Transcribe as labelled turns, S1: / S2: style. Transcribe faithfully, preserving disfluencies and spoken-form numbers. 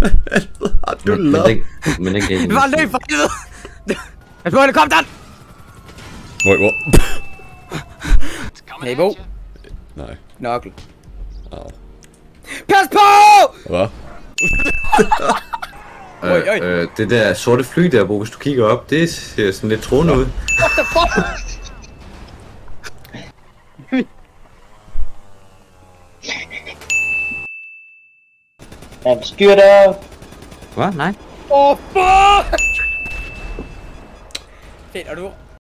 S1: Du lød.
S2: Men ikke
S3: Det var løb for helvede! Jeg slår helikopteren!
S1: Hvor, hvor?
S3: Hey, Bo.
S1: Nej.
S3: Nokkel.
S1: Au.
S3: Pas på!
S1: Hvad?
S3: Øj, øj.
S2: Øh, øh, det der sorte fly der, Bo, hvis du kigger op, det ser sådan lidt troende ud.
S3: What the fuck?
S4: Han styrter.
S2: Hvad? Nej.
S3: Åh, oh, fuck! Fedt, og du